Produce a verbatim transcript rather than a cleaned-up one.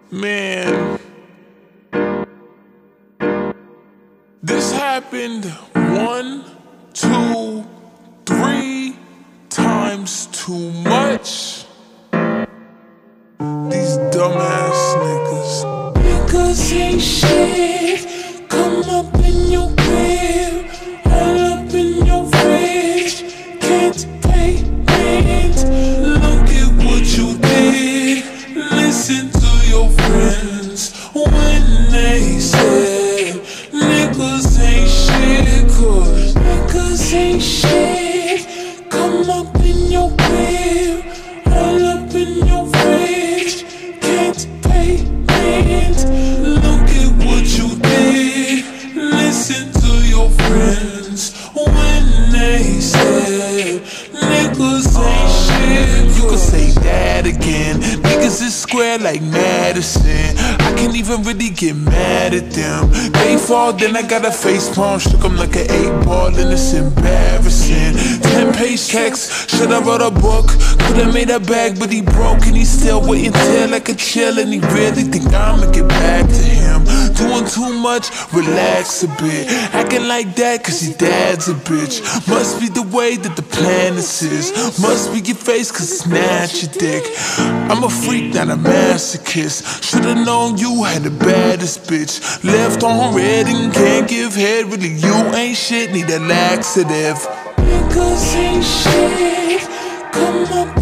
Man, this happened one, two, three times too much. These dumbass niggas. Niggas ain't shit. Come up in your crib, all up in your fridge. Can't pay rent. Look at what you did. Listen to your friends when they say niggas ain't shit. Cause niggas ain't shit. Come up in your crib, all up in your fridge. Can't pay rent. Look at what you did. Listen to your friends when they say niggas ain't shit. You can say that again. Niggas is square like Madison. I can't even really get mad at them. They fall, then I got a face palm. Shook 'em like an eight ball, and it's embarrassing. Ten page text, shoulda wrote a book. Coulda made a bag, but he broke, and he still waiting till I could chill. And he really think I'ma get back to him. Doing too much, relax a bit. Acting like that, cause your dad's a bitch. Must be the way that the planet is. Must be your face, cause it's not your dick. I'm a freak, not a masochist. Should've known you had the baddest bitch. Left on red and can't give head. Really, you ain't shit, need a laxative. Niggas ain't shit. Come up